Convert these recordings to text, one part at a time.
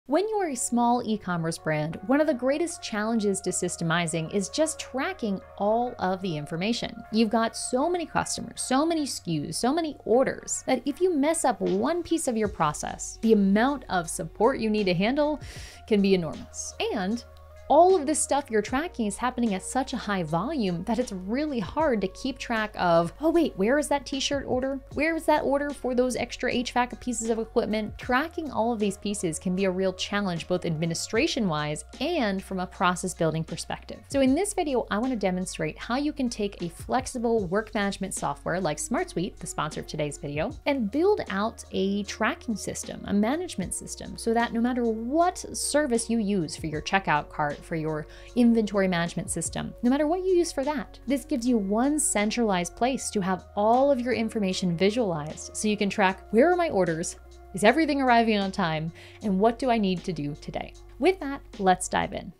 When you're a small e-commerce brand, one of the greatest challenges to systemizing is just tracking all of the information. You've got so many customers, so many SKUs, so many orders that if you mess up one piece of your process, the amount of support you need to handle can be enormous. And all of this stuff you're tracking is happening at such a high volume that it's really hard to keep track of, oh wait, where is that t-shirt order? Where is that order for those extra HVAC pieces of equipment? Tracking all of these pieces can be a real challenge, both administration-wise and from a process building perspective. So in this video, I want to demonstrate how you can take a flexible work management software like SmartSuite, the sponsor of today's video, and build out a tracking system, a management system, so that no matter what service you use for your checkout cart, for your inventory management system, no matter what you use for that, this gives you one centralized place to have all of your information visualized so you can track where are my orders, is everything arriving on time, and what do I need to do today. With that, let's dive in.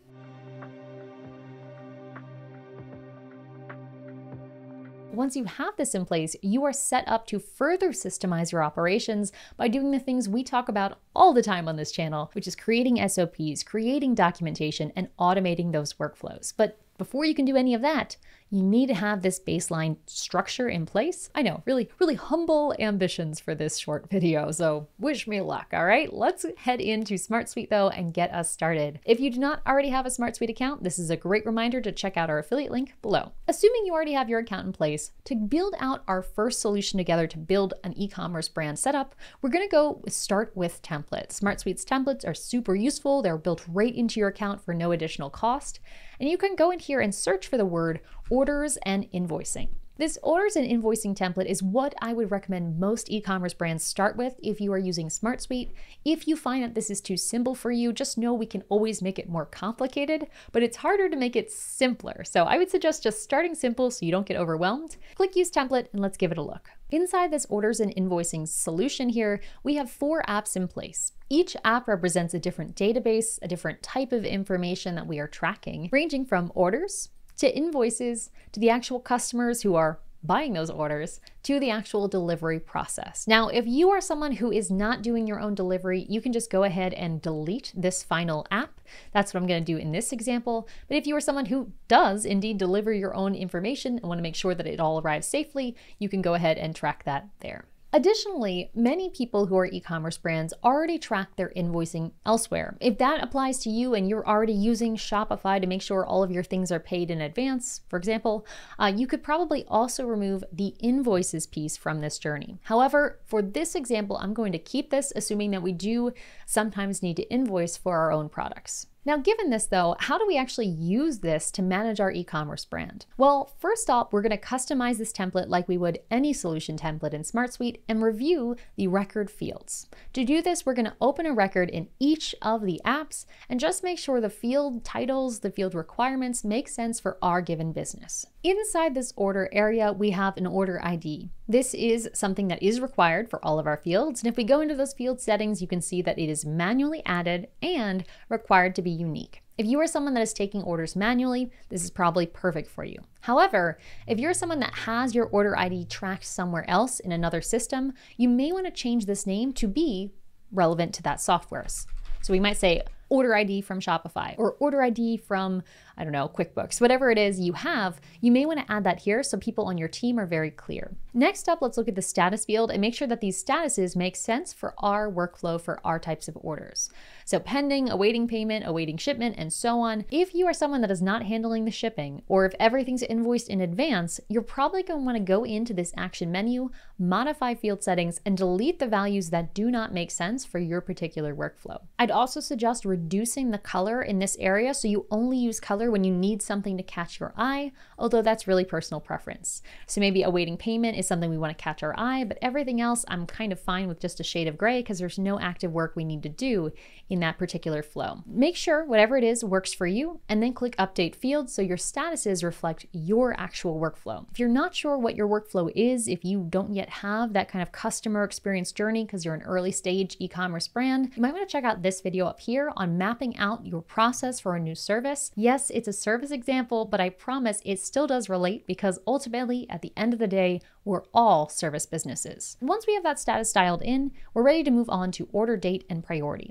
Once you have this in place, you are set up to further systemize your operations by doing the things we talk about all the time on this channel, which is creating SOPs, creating documentation, and automating those workflows. But before you can do any of that, you need to have this baseline structure in place. I know, really humble ambitions for this short video, so wish me luck, all right? Let's head into SmartSuite though and get us started. If you do not already have a SmartSuite account, this is a great reminder to check out our affiliate link below. Assuming you already have your account in place, to build out our first solution together to build an e-commerce brand setup, we're gonna start with templates. SmartSuite's templates are super useful. They're built right into your account for no additional cost. And you can go in here and search for the word orders and invoicing. This orders and invoicing template is what I would recommend most e-commerce brands start with if you are using SmartSuite. If you find that this is too simple for you, just know we can always make it more complicated, but it's harder to make it simpler. So I would suggest just starting simple so you don't get overwhelmed. Click Use Template and let's give it a look. Inside this orders and invoicing solution here, we have 4 apps in place. Each app represents a different database, a different type of information that we are tracking, ranging from orders to invoices, to the actual customers who are buying those orders, to the actual delivery process. Now, if you are someone who is not doing your own delivery, you can just go ahead and delete this final app. That's what I'm going to do in this example. But if you are someone who does indeed deliver your own information and want to make sure that it all arrives safely, you can go ahead and track that there. Additionally, many people who are e-commerce brands already track their invoicing elsewhere. If that applies to you and you're already using Shopify to make sure all of your things are paid in advance, for example, you could probably also remove the invoices piece from this journey. However, for this example, I'm going to keep this, assuming that we do sometimes need to invoice for our own products. Now, given this though, how do we actually use this to manage our e-commerce brand? Well, first off, we're going to customize this template like we would any solution template in SmartSuite and review the record fields. To do this, we're going to open a record in each of the apps and just make sure the field titles, the field requirements make sense for our given business. Inside this order area, we have an order ID. This is something that is required for all of our fields. And if we go into those field settings, you can see that it is manually added and required to be unique. If you are someone that is taking orders manually, this is probably perfect for you. However, if you're someone that has your order ID tracked somewhere else in another system, you may want to change this name to be relevant to that software. So we might say order ID from Shopify or order ID from, I don't know, QuickBooks, whatever it is you have, you may want to add that here so people on your team are very clear. Next up, let's look at the status field and make sure that these statuses make sense for our workflow for our types of orders. So pending, awaiting payment, awaiting shipment, and so on. If you are someone that is not handling the shipping, or if everything's invoiced in advance, you're probably going to want to go into this action menu, modify field settings, and delete the values that do not make sense for your particular workflow. I'd also suggest reducing the color in this area so you only use color when you need something to catch your eye, although that's really personal preference. So maybe awaiting payment is something we want to catch our eye, but everything else I'm kind of fine with just a shade of gray because there's no active work we need to do in that particular flow. Make sure whatever it is works for you and then click Update Fields so your statuses reflect your actual workflow. If you're not sure what your workflow is, if you don't yet have that kind of customer experience journey because you're an early stage e-commerce brand, you might want to check out this video up here on mapping out your process for a new service. Yes, it's a service example, but I promise it still does relate because ultimately at the end of the day, we're all service businesses. Once we have that status dialed in, we're ready to move on to order date and priority.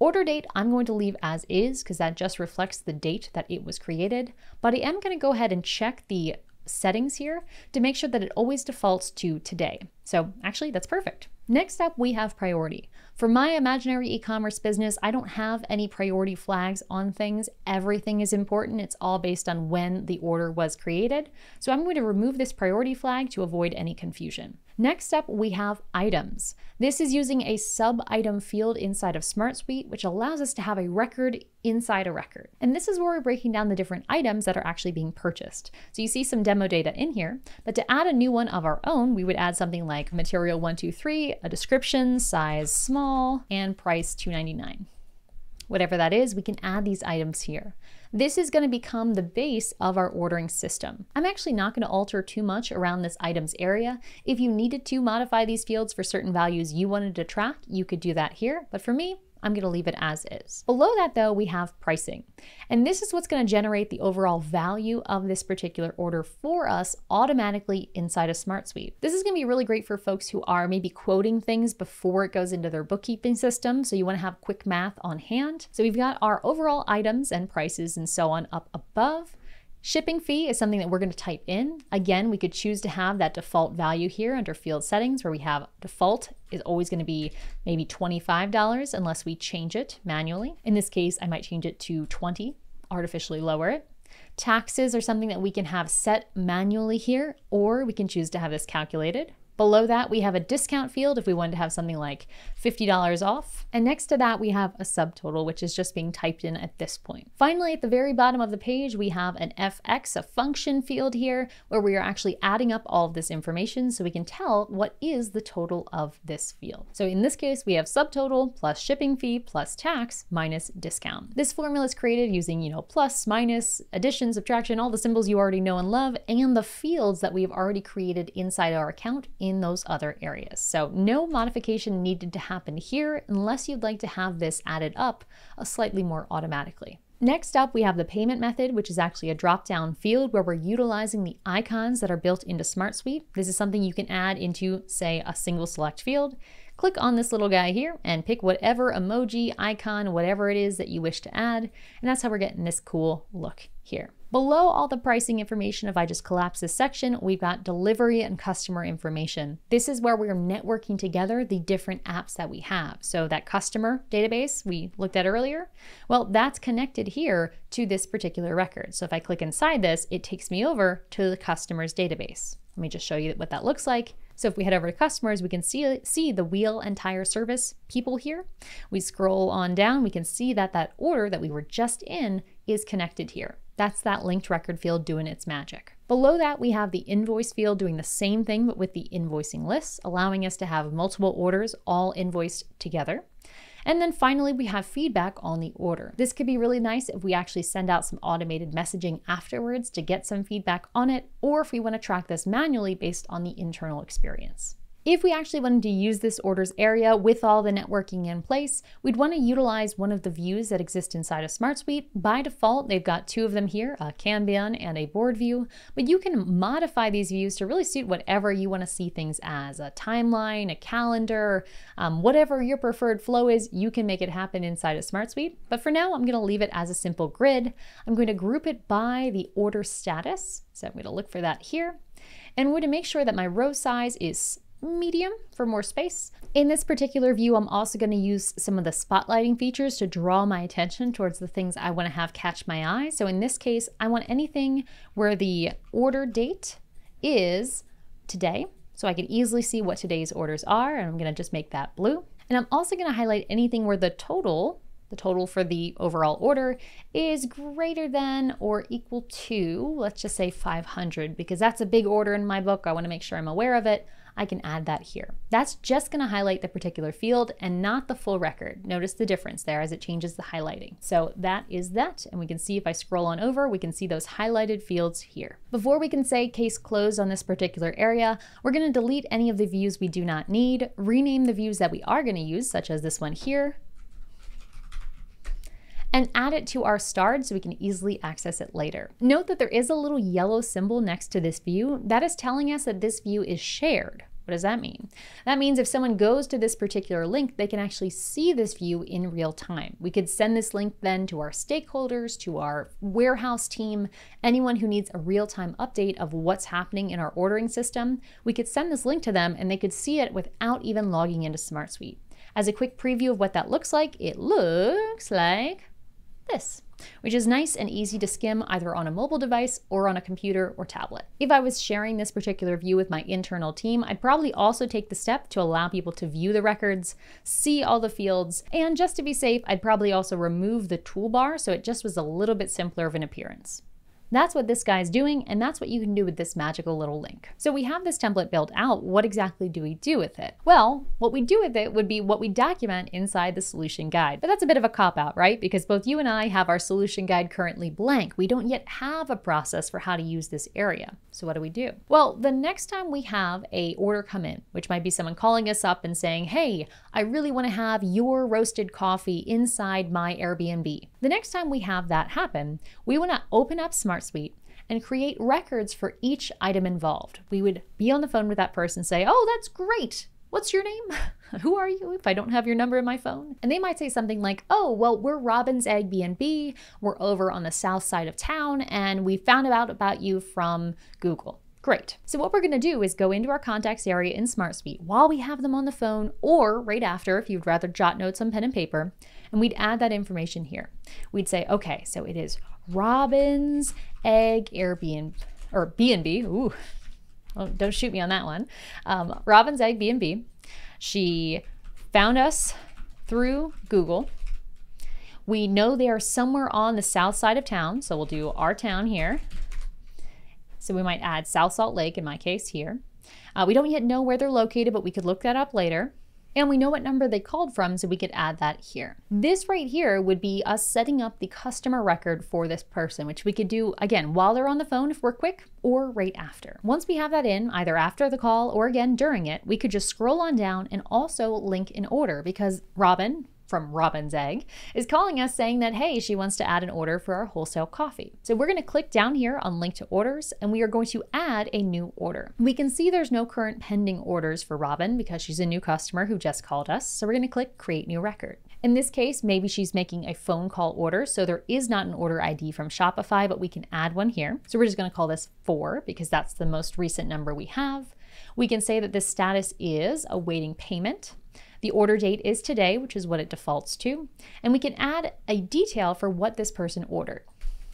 Order date, I'm going to leave as is because that just reflects the date that it was created, but I am going to go ahead and check the settings here to make sure that it always defaults to today. So actually that's perfect. Next up, we have priority. For my imaginary e-commerce business, I don't have any priority flags on things. Everything is important. It's all based on when the order was created. So I'm going to remove this priority flag to avoid any confusion. Next up, we have items. This is using a sub-item field inside of SmartSuite, which allows us to have a record inside a record. And this is where we're breaking down the different items that are actually being purchased. So you see some demo data in here, but to add a new one of our own, we would add something like material 123, a description, size small, and price $2.99. Whatever that is, we can add these items here. This is going to become the base of our ordering system. I'm actually not going to alter too much around this items area. If you needed to modify these fields for certain values you wanted to track, you could do that here. But for me, I'm going to leave it as is. Below that though, we have pricing. And this is what's going to generate the overall value of this particular order for us automatically inside of SmartSuite. This is going to be really great for folks who are maybe quoting things before it goes into their bookkeeping system. So you want to have quick math on hand. So we've got our overall items and prices and so on up above. Shipping fee is something that we're going to type in. Again, we could choose to have that default value here under field settings where we have default is always going to be maybe $25 unless we change it manually. In this case, I might change it to 20, artificially lower it. Taxes are something that we can have set manually here, or we can choose to have this calculated. Below that, we have a discount field if we wanted to have something like $50 off. And next to that, we have a subtotal, which is just being typed in at this point. Finally, at the very bottom of the page, we have an FX, a function field here, where we are actually adding up all of this information so we can tell what is the total of this field. So in this case, we have subtotal plus shipping fee plus tax minus discount. This formula is created using, plus, minus, addition, subtraction, all the symbols you already know and love, and the fields that we've already created inside our account in those other areas. So no modification needed to happen here unless you'd like to have this added up slightly more automatically. Next up, we have the payment method, which is actually a drop-down field where we're utilizing the icons that are built into SmartSuite. This is something you can add into, say, a single select field. Click on this little guy here and pick whatever emoji, icon, whatever it is that you wish to add. And that's how we're getting this cool look here. Below all the pricing information, if I just collapse this section, we've got delivery and customer information. This is where we're networking together the different apps that we have. So that customer database we looked at earlier, well, that's connected here to this particular record. So if I click inside this, it takes me over to the customer's database. Let me just show you what that looks like. So if we head over to customers, we can see the wheel and tire service people here. We scroll on down, we can see that that order that we were just in is connected here. That's that linked record field doing its magic. Below that, we have the invoice field doing the same thing, but with the invoicing lists, allowing us to have multiple orders all invoiced together. And then finally, we have feedback on the order. This could be really nice if we actually send out some automated messaging afterwards to get some feedback on it, or if we want to track this manually based on the internal experience. If we actually wanted to use this orders area with all the networking in place, we'd want to utilize one of the views that exist inside of SmartSuite. By default, they've got two of them here, a Kanban and a board view, but you can modify these views to really suit whatever you want to see things as, a timeline, a calendar, whatever your preferred flow is, you can make it happen inside of SmartSuite. But for now, I'm going to leave it as a simple grid. I'm going to group it by the order status. So I'm going to look for that here. And I'm going to make sure that my row size is medium for more space. In this particular view, I'm also going to use some of the spotlighting features to draw my attention towards the things I want to have catch my eye. So in this case, I want anything where the order date is today, so I can easily see what today's orders are, and I'm going to just make that blue. And I'm also going to highlight anything where the total for the overall order is greater than or equal to, let's just say 500, because that's a big order in my book. I want to make sure I'm aware of it. I can add that here. That's just going to highlight the particular field and not the full record. Notice the difference there as it changes the highlighting. So that is that. And we can see if I scroll on over, we can see those highlighted fields here. Before we can say case closed on this particular area, we're going to delete any of the views we do not need, rename the views that we are going to use, such as this one here, and add it to our starred so we can easily access it later. Note that there is a little yellow symbol next to this view. That is telling us that this view is shared. What does that mean? That means if someone goes to this particular link, they can actually see this view in real time. We could send this link then to our stakeholders, to our warehouse team, anyone who needs a real-time update of what's happening in our ordering system. We could send this link to them and they could see it without even logging into SmartSuite. As a quick preview of what that looks like, it looks like this, which is nice and easy to skim either on a mobile device or on a computer or tablet. If I was sharing this particular view with my internal team, I'd probably also take the step to allow people to view the records, see all the fields, and just to be safe, I'd probably also remove the toolbar so it just was a little bit simpler of an appearance. That's what this guy's doing, and that's what you can do with this magical little link. So we have this template built out. What exactly do we do with it? Well, what we do with it would be what we document inside the solution guide. But that's a bit of a cop-out, right? Because both you and I have our solution guide currently blank. We don't yet have a process for how to use this area. So what do we do? Well, the next time we have a order come in, which might be someone calling us up and saying, hey, I really want to have your roasted coffee inside my Airbnb. The next time we have that happen, we want to open up SmartSuite and create records for each item involved. We would be on the phone with that person and say, oh, that's great. What's your name? Who are you if I don't have your number in my phone? And they might say something like, oh, well, we're Robin's Egg B&B. We're over on the south side of town and we found out about you from Google. Great. So what we're going to do is go into our contacts area in SmartSuite while we have them on the phone or right after if you'd rather jot notes on pen and paper, and we'd add that information here. We'd say, okay, so it is Robin's Egg Airbnb, or B&B. Ooh, oh, don't shoot me on that one. Robin's Egg B&B. She found us through Google. We know they are somewhere on the south side of town, so we'll do our town here. So we might add South Salt Lake in my case here. We don't yet know where they're located, but we could look that up later. And we know what number they called from, so we could add that here. This right here would be us setting up the customer record for this person, which we could do, again, while they're on the phone if we're quick, or right after. Once we have that in, either after the call or again during it, we could just scroll on down and also link in order because Robin, from Robin's Egg, is calling us saying that, hey, she wants to add an order for our wholesale coffee. So we're going to click down here on link to orders and we are going to add a new order. We can see there's no current pending orders for Robin because she's a new customer who just called us. So we're going to click create new record. In this case, maybe she's making a phone call order. So there is not an order ID from Shopify, but we can add one here. So we're just going to call this 4 because that's the most recent number we have. We can say that this status is awaiting payment. The order date is today, which is what it defaults to. And we can add a detail for what this person ordered.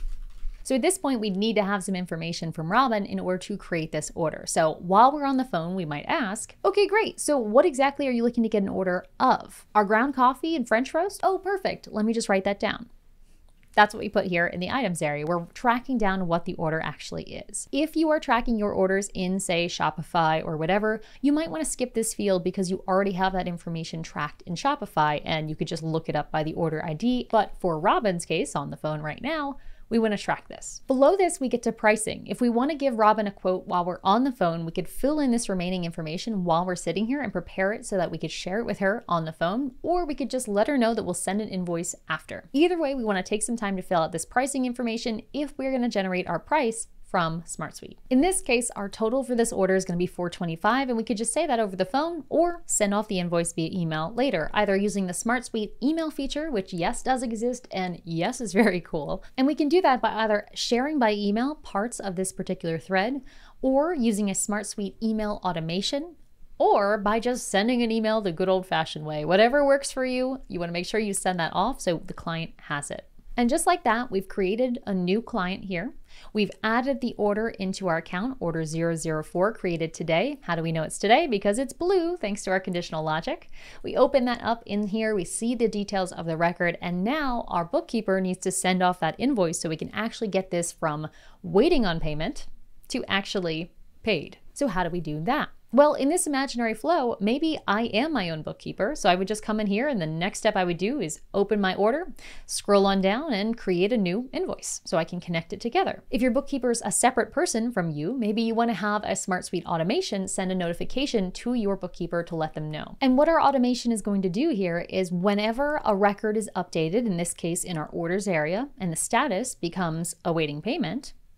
So at this point, we'd need to have some information from Robin in order to create this order. So while we're on the phone, we might ask, okay, great. So what exactly are you looking to get an order of? Our ground coffee and French roast? Oh, perfect. Let me just write that down. That's what we put here in the items area. We're tracking down what the order actually is. If you are tracking your orders in, say, Shopify or whatever, you might want to skip this field because you already have that information tracked in Shopify and you could just look it up by the order ID. But for Robin's case on the phone right now, we want to track this. Below this, we get to pricing. If we want to give Robin a quote while we're on the phone, we could fill in this remaining information while we're sitting here and prepare it so that we could share it with her on the phone, or we could just let her know that we'll send an invoice after. Either way, we want to take some time to fill out this pricing information if we're going to generate our price from SmartSuite. In this case, our total for this order is going to be $425, and we could just say that over the phone or send off the invoice via email later, either using the SmartSuite email feature, which yes, does exist, and yes, is very cool. And we can do that by either sharing by email parts of this particular thread, or using a SmartSuite email automation, or by just sending an email the good old-fashioned way. Whatever works for you, you want to make sure you send that off so the client has it. And just like that, we've created a new client here. We've added the order into our account, order 004 created today. How do we know it's today? Because it's blue, thanks to our conditional logic. We open that up in here, we see the details of the record, and now our bookkeeper needs to send off that invoice so we can actually get this from waiting on payment to actually paid. So how do we do that? Well, in this imaginary flow, maybe I am my own bookkeeper. So I would just come in here and the next step I would do is open my order, scroll on down and create a new invoice so I can connect it together. If your bookkeeper is a separate person from you, maybe you want to have a SmartSuite automation send a notification to your bookkeeper to let them know. And what our automation is going to do here is whenever a record is updated, in this case in our orders area, and the status becomes awaiting payment,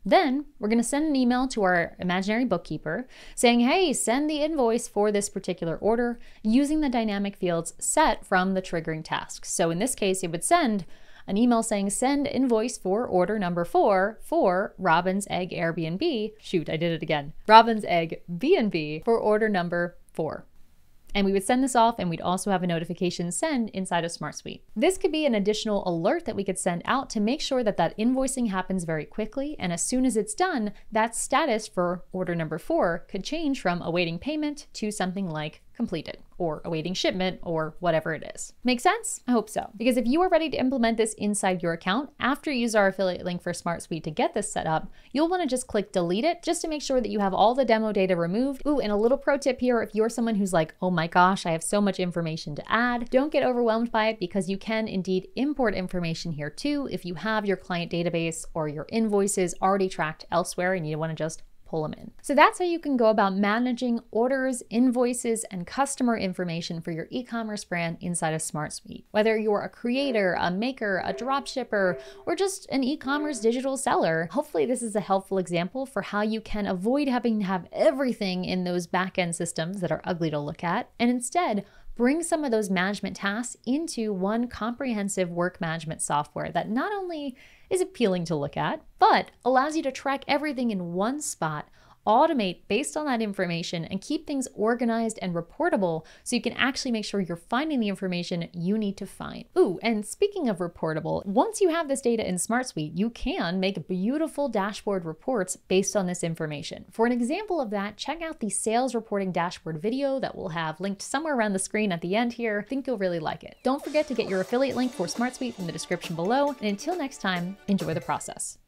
Then we're going to send an email to our imaginary bookkeeper saying, hey, send the invoice for this particular order using the dynamic fields set from the triggering task. So in this case, it would send an email saying, send invoice for order number 4 for Robin's Egg Airbnb. Shoot, I did it again. Robin's Egg B&B for order number 4. And we would send this off, and we'd also have a notification send inside of SmartSuite. This could be an additional alert that we could send out to make sure that that invoicing happens very quickly. And as soon as it's done, that status for order number 4 could change from awaiting payment to something like completed or awaiting shipment or whatever it is. Make sense? I hope so. Because if you are ready to implement this inside your account, after you use our affiliate link for SmartSuite to get this set up, you'll want to just click delete it just to make sure that you have all the demo data removed. Ooh, and a little pro tip here, if you're someone who's like, oh my gosh, I have so much information to add, don't get overwhelmed by it because you can indeed import information here too if you have your client database or your invoices already tracked elsewhere and you want to just pull them in. So that's how you can go about managing orders, invoices, and customer information for your e-commerce brand inside of SmartSuite. Whether you're a creator, a maker, a dropshipper, or just an e-commerce digital seller, hopefully this is a helpful example for how you can avoid having to have everything in those back-end systems that are ugly to look at, and instead bring some of those management tasks into one comprehensive work management software that not only is appealing to look at, but allows you to track everything in one spot, automate based on that information, and keep things organized and reportable so you can actually make sure you're finding the information you need to find. Ooh, and speaking of reportable, once you have this data in SmartSuite, you can make beautiful dashboard reports based on this information. For an example of that, check out the sales reporting dashboard video that we'll have linked somewhere around the screen at the end here. I think you'll really like it. Don't forget to get your affiliate link for SmartSuite from the description below, and until next time, enjoy the process.